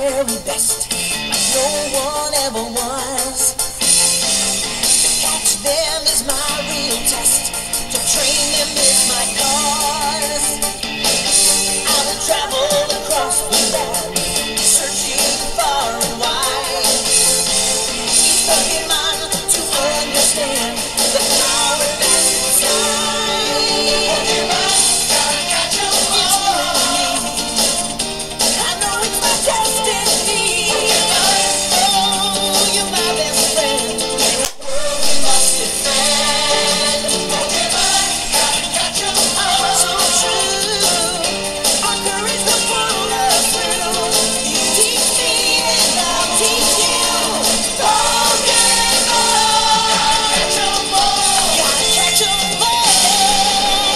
very best, like no one ever was. To catch them is my real test, to train them is my cause. I will travel across the land, searching far and wide. Each Pokemon to understand the power that's inside. Pokemon, gotta catch 'em all. I know it's my destiny. Oh, you're my best friend. We must defend. Pokemon, gotta catch 'em all. So true. Our courage will pull us through. You teach me and I'll teach you. Pokemon, catch 'em all. Gotta catch 'em all.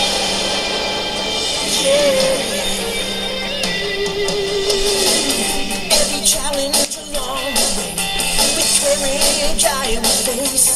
Yeah. Every challenge along the way, we carry a giant face.